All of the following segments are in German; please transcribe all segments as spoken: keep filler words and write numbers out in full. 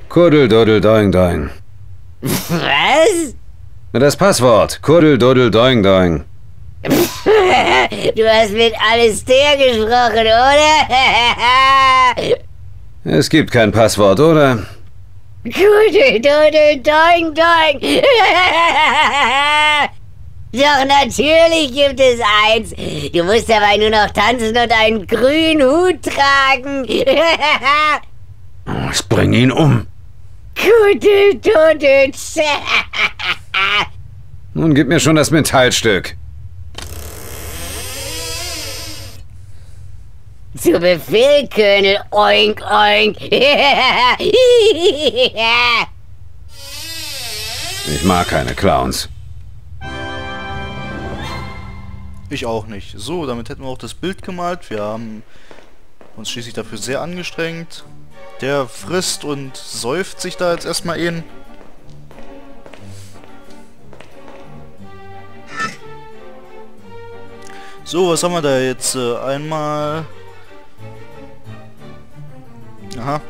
Kuddel, duddel, doing, doing. Was? Das Passwort. Kuddel, duddel, doing, doing. Du hast mit Alistair gesprochen, oder? Es gibt kein Passwort, oder? Kuddel, duddel, doing, doing. Doch natürlich gibt es eins. Du musst dabei nur noch tanzen und einen grünen Hut tragen. Ich bring ihn um. Kuddel, duddel. Nun gib mir schon das Metallstück. Zu Befehl, Colonel. Oink, oink. Ich mag keine Clowns. Ich auch nicht. So, damit hätten wir auch das Bild gemalt. Wir haben uns schließlich dafür sehr angestrengt. Der frisst und säuft sich da jetzt erstmal ein. So, was haben wir da jetzt? Äh, einmal... Aha.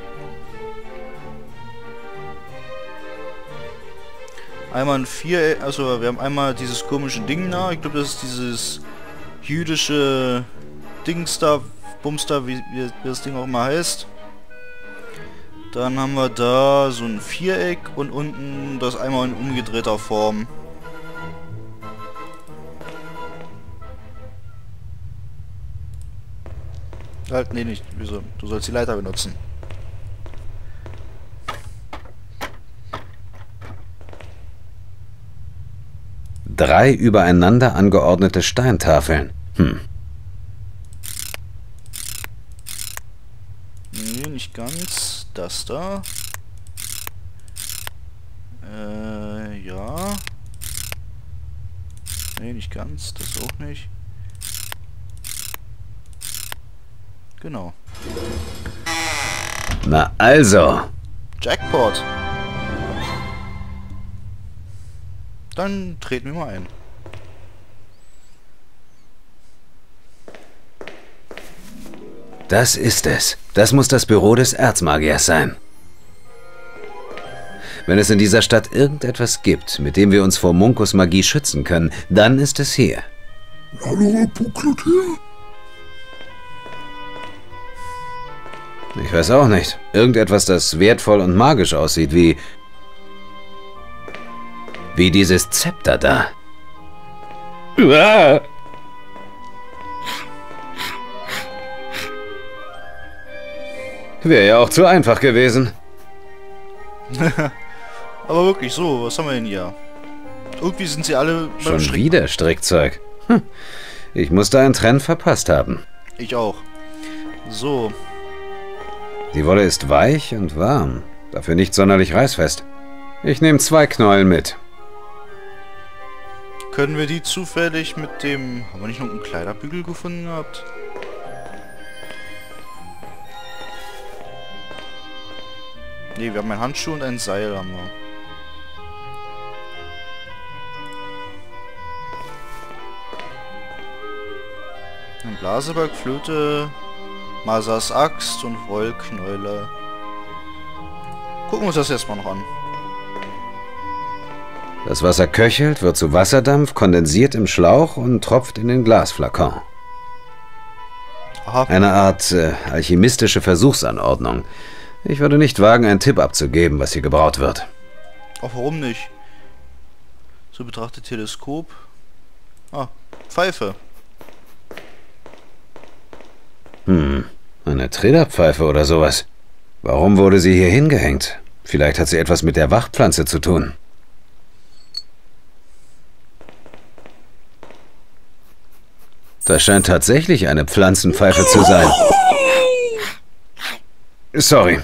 Einmal ein Viereck, also wir haben einmal dieses komische Ding da. Ich glaube, das ist dieses jüdische Dings da, Bumster, wie, wie, wie das Ding auch immer heißt. Dann haben wir da so ein Viereck und unten das einmal in umgedrehter Form. Halt, nee, nicht. Wieso? Du sollst die Leiter benutzen. Drei übereinander angeordnete Steintafeln. Hm. Nee, nicht ganz. Das da. Äh, ja. Nee, nicht ganz. Das auch nicht. Genau. Na also. Jackpot. Dann treten wir mal ein. Das ist es. Das muss das Büro des Erzmagiers sein. Wenn es in dieser Stadt irgendetwas gibt, mit dem wir uns vor Munkos Magie schützen können, dann ist es hier. Hallo, Puklutir? Ich weiß auch nicht. Irgendetwas, das wertvoll und magisch aussieht, wie... Wie dieses Zepter da. Uah! Wäre ja auch zu einfach gewesen. Aber wirklich so, was haben wir denn hier? Irgendwie sind sie alle beim Schon Stricken. wieder Strickzeug. Hm. Ich musste einen Trend verpasst haben. Ich auch. So. Die Wolle ist weich und warm. Dafür nicht sonderlich reißfest. Ich nehme zwei Knäuel mit. Können wir die zufällig mit dem... Haben wir nicht noch einen Kleiderbügel gefunden gehabt? Ne, wir haben einen Handschuh und ein Seil haben wir. Ein Blasebalg, Flöte, Masas Axt und Wollknäule. Gucken wir uns das erstmal noch an. Das Wasser köchelt, wird zu Wasserdampf, kondensiert im Schlauch und tropft in den Glasflakon. Aha. Eine Art äh, alchemistische Versuchsanordnung. Ich würde nicht wagen, einen Tipp abzugeben, was hier gebraut wird. Auch warum nicht? So betrachtet Teleskop. Ah, Pfeife. Hm, eine Träderpfeife oder sowas. Warum wurde sie hier hingehängt? Vielleicht hat sie etwas mit der Wachtpflanze zu tun. Das scheint tatsächlich eine Pflanzenpfeife zu sein. Sorry.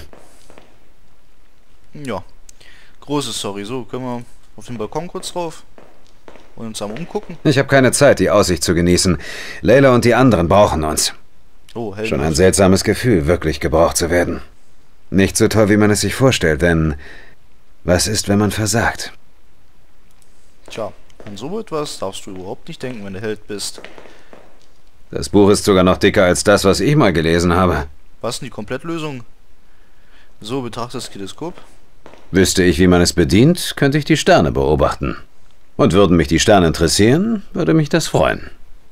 Ja. Großes Sorry. So, können wir auf den Balkon kurz drauf und uns am umgucken. Ich habe keine Zeit, die Aussicht zu genießen. Layla und die anderen brauchen uns. Oh, hell. Schon ein seltsames Gefühl, wirklich gebraucht zu werden. Nicht so toll, wie man es sich vorstellt, denn was ist, wenn man versagt? Tja, an so etwas darfst du überhaupt nicht denken, wenn du Held bist. Das Buch ist sogar noch dicker als das, was ich mal gelesen habe. Was denn die Komplettlösung? So, betrachte das Teleskop. Wüsste ich, wie man es bedient, könnte ich die Sterne beobachten. Und würden mich die Sterne interessieren, würde mich das freuen.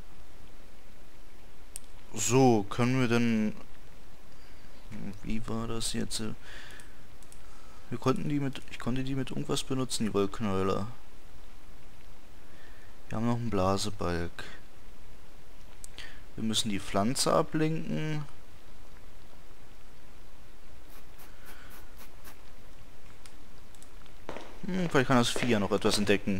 So, können wir denn... Wie war das jetzt? Wir konnten die mit... Ich konnte die mit irgendwas benutzen, die Wollknäuler. Wir haben noch einen Blasebalg. Wir müssen die Pflanze ablenken. Hm, vielleicht kann das Vieh ja noch etwas entdecken.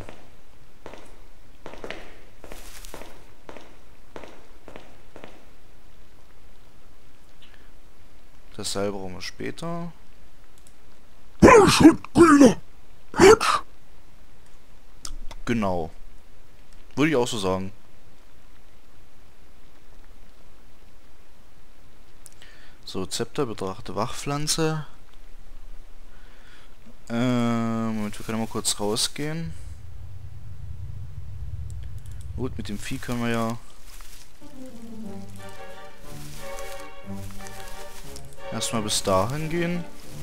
Das Seil brauchen wir später. Genau. Würde ich auch so sagen. So, Zepter, betrachte Wachpflanze. Ähm, Moment, wir können mal kurz rausgehen. Gut, mit dem Vieh können wir ja... erstmal bis dahin gehen.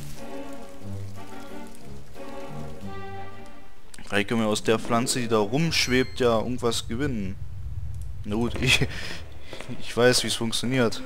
Vielleicht können wir aus der Pflanze, die da rumschwebt, ja irgendwas gewinnen. Na gut, ich, ich weiß, wie es funktioniert.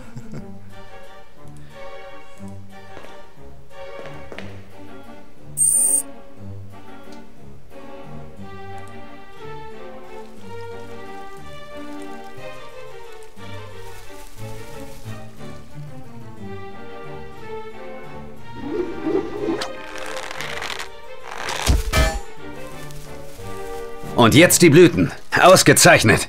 Und jetzt die Blüten. Ausgezeichnet.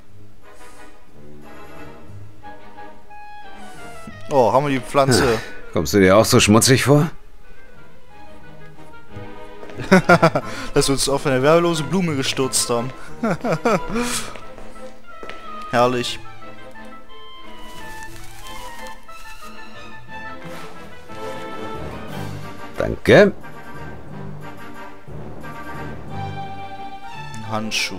Oh, haben wir die Pflanze. Kommst du dir auch so schmutzig vor? Dass wir uns auf eine werbelose Blume gestürzt haben. Herrlich. Danke. Handschuh.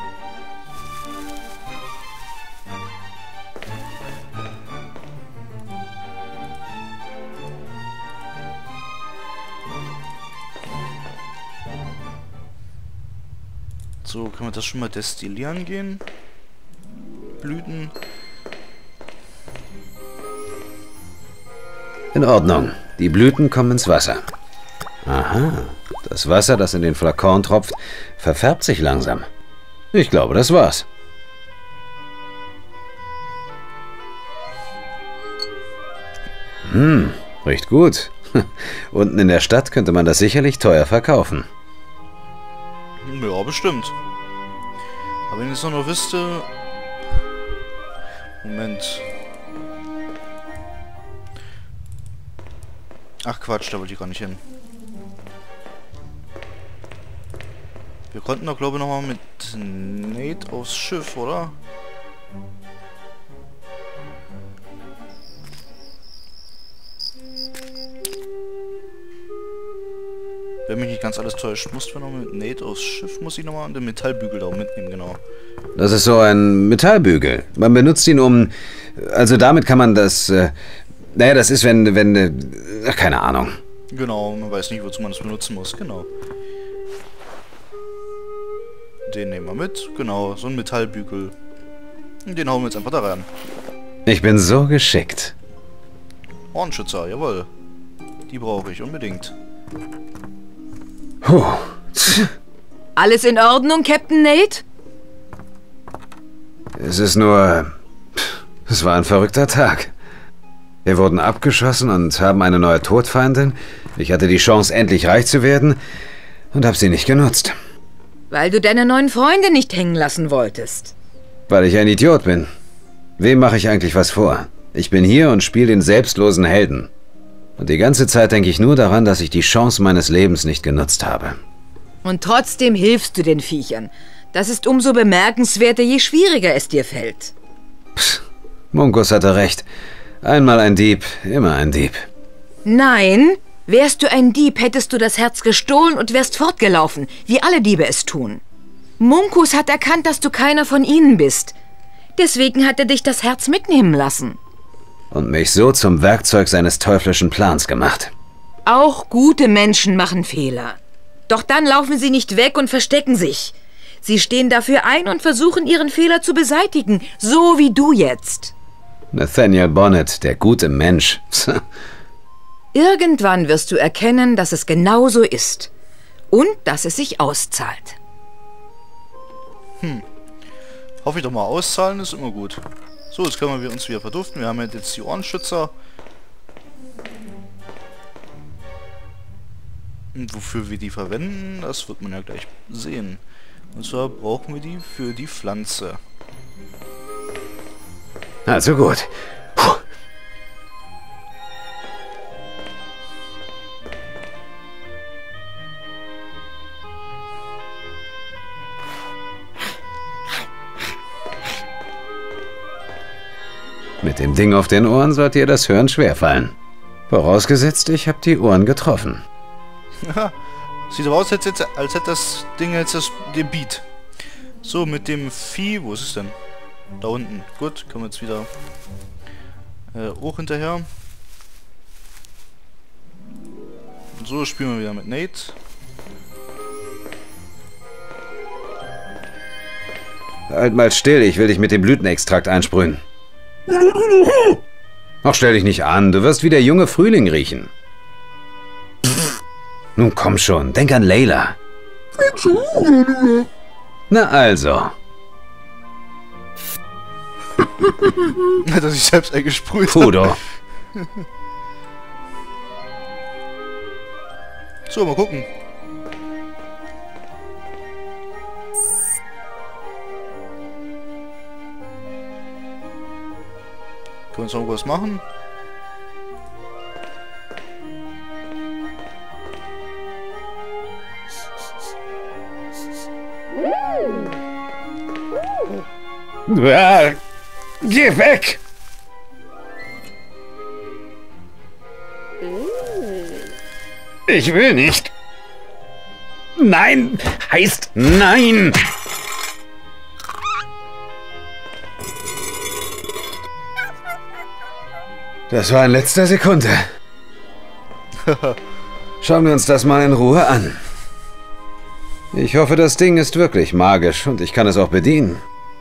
So, können wir das schon mal destillieren gehen? Blüten. In Ordnung. Die Blüten kommen ins Wasser. Aha. Das Wasser, das in den Flakon tropft, verfärbt sich langsam. Ich glaube, das war's. Hm, riecht gut. Unten in der Stadt könnte man das sicherlich teuer verkaufen. Ja, bestimmt. Aber wenn ich es noch wüsste... Moment. Ach Quatsch, da wollte ich gar nicht hin. Wir konnten doch, glaube ich, nochmal mit Nate aufs Schiff, oder? Wenn mich nicht ganz alles täuscht, mussten wir noch mit Nate aufs Schiff, muss ich nochmal den Metallbügel da mitnehmen, genau. Das ist so ein Metallbügel. Man benutzt ihn um... Also damit kann man das... Äh, naja, das ist, wenn... wenn äh, ach, keine Ahnung. Genau, man weiß nicht, wozu man es benutzen muss, genau. Den nehmen wir mit, genau, so ein Metallbügel. Den hauen wir jetzt einfach da rein. Ich bin so geschickt. Hornschützer, jawohl. Die brauche ich unbedingt. Puh. Alles in Ordnung, Captain Nate? Es ist nur... Es war ein verrückter Tag. Wir wurden abgeschossen und haben eine neue Todfeindin. Ich hatte die Chance, endlich reich zu werden und habe sie nicht genutzt. Weil du deine neuen Freunde nicht hängen lassen wolltest. Weil ich ein Idiot bin. Wem mache ich eigentlich was vor? Ich bin hier und spiele den selbstlosen Helden. Und die ganze Zeit denke ich nur daran, dass ich die Chance meines Lebens nicht genutzt habe. Und trotzdem hilfst du den Viechern. Das ist umso bemerkenswerter, je schwieriger es dir fällt. Psst, Munkus hatte recht. Einmal ein Dieb, immer ein Dieb. Nein, wärst du ein Dieb, hättest du das Herz gestohlen und wärst fortgelaufen, wie alle Diebe es tun. Munkus hat erkannt, dass du keiner von ihnen bist. Deswegen hat er dich das Herz mitnehmen lassen. Und mich so zum Werkzeug seines teuflischen Plans gemacht. Auch gute Menschen machen Fehler. Doch dann laufen sie nicht weg und verstecken sich. Sie stehen dafür ein und versuchen, ihren Fehler zu beseitigen, so wie du jetzt. Nathaniel Bonnet, der gute Mensch. Irgendwann wirst du erkennen, dass es genau so ist. Und dass es sich auszahlt. Hm. Hoffe ich doch mal, auszahlen ist immer gut. So, jetzt können wir uns wieder verduften. Wir haben jetzt die Ohrenschützer. Und wofür wir die verwenden, das wird man ja gleich sehen. Und zwar brauchen wir die für die Pflanze. Also gut. Puh. Mit dem Ding auf den Ohren sollte ihr das Hören schwerfallen. Vorausgesetzt, ich habe die Ohren getroffen. Sieht aber aus, als hätte, als hätte das Ding jetzt das, den Beat. So, mit dem Vieh, wo ist es denn? Da unten. Gut, können wir jetzt wieder äh, hoch hinterher. So, spielen wir wieder mit Nate. Halt mal still, ich will dich mit dem Blütenextrakt einsprühen. Ach, stell dich nicht an, du wirst wie der junge Frühling riechen. Nun komm schon, denk an Layla. Na also. Hat er sich selbst eingesprüht. Pudo. So, mal gucken. Können wir uns noch was machen? Ah, geh weg! Ich will nicht. Nein heißt nein. Das war in letzter Sekunde. Schauen wir uns das mal in Ruhe an. Ich hoffe, das Ding ist wirklich magisch und ich kann es auch bedienen.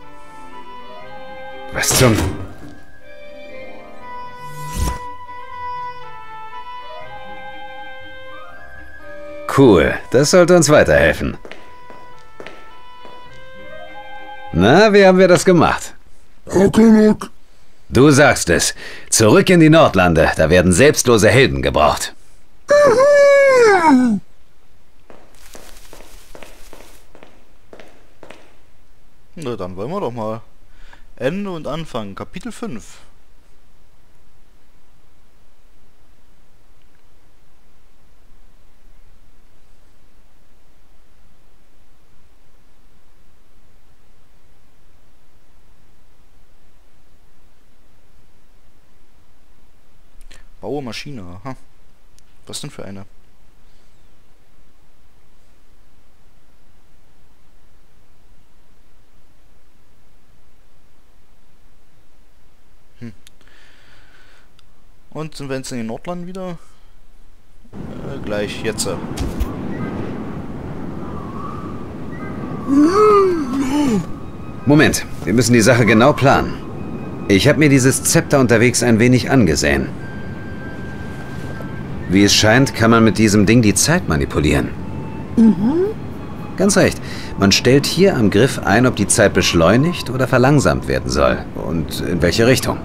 Was zum... Cool, das sollte uns weiterhelfen. Na, wie haben wir das gemacht? Akalok. Du sagst es. Zurück in die Nordlande, da werden selbstlose Helden gebraucht. Na, dann wollen wir doch mal. Ende und Anfang, Kapitel fünf. Baue Maschine, aha. Was denn für eine? Hm. Und sind wir jetzt in den Nordland wieder? Äh, gleich, jetzt. Moment, wir müssen die Sache genau planen. Ich habe mir dieses Zepter unterwegs ein wenig angesehen. Wie es scheint, kann man mit diesem Ding die Zeit manipulieren. Mhm. Ganz recht. Man stellt hier am Griff ein, ob die Zeit beschleunigt oder verlangsamt werden soll. Und in welche Richtung.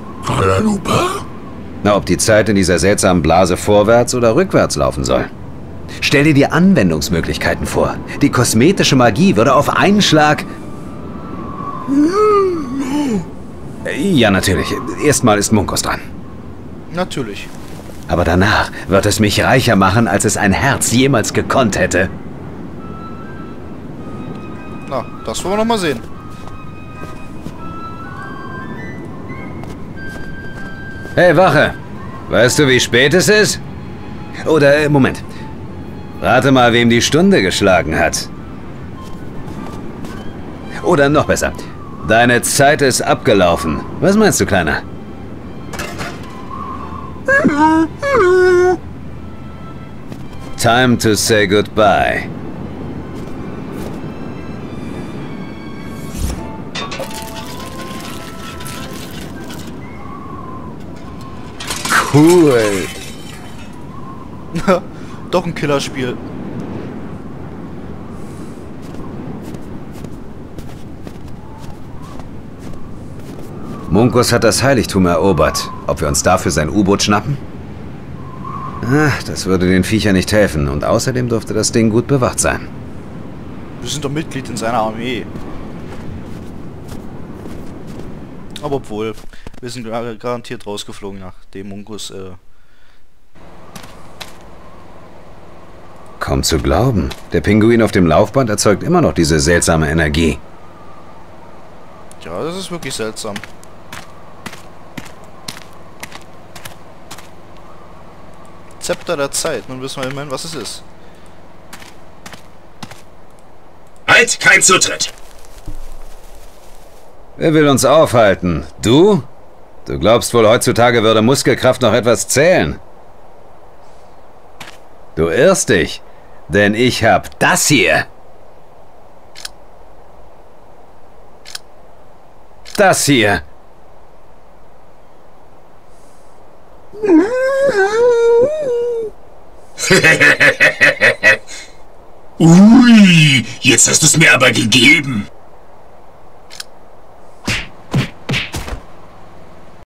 Na, ob die Zeit in dieser seltsamen Blase vorwärts oder rückwärts laufen soll. Stell dir die Anwendungsmöglichkeiten vor. Die kosmetische Magie würde auf einen Schlag... Ja, natürlich. Erstmal ist Munkos dran. Natürlich. Aber danach wird es mich reicher machen, als es ein Herz jemals gekonnt hätte. Na, das wollen wir noch mal sehen. Hey, Wache! Weißt du, wie spät es ist? Oder, äh, Moment. Rate mal, wem die Stunde geschlagen hat. Oder noch besser. Deine Zeit ist abgelaufen. Was meinst du, Kleiner? Time to say goodbye. Cool. Doch ein Killerspiel. Munkus hat das Heiligtum erobert. Ob wir uns dafür sein U-Boot schnappen? Ach, das würde den Viechern nicht helfen. Und außerdem dürfte das Ding gut bewacht sein. Wir sind doch Mitglied in seiner Armee. Aber obwohl, wir sind garantiert rausgeflogen, nachdem Munkus, äh... Kaum zu glauben. Der Pinguin auf dem Laufband erzeugt immer noch diese seltsame Energie. Ja, das ist wirklich seltsam. Zepter der Zeit. Nun wissen wir immerhin, was es ist. Halt, kein Zutritt! Wer will uns aufhalten? Du? Du glaubst wohl, heutzutage würde Muskelkraft noch etwas zählen? Du irrst dich, denn ich hab das hier. Das hier. Ui, jetzt hast du es mir aber gegeben.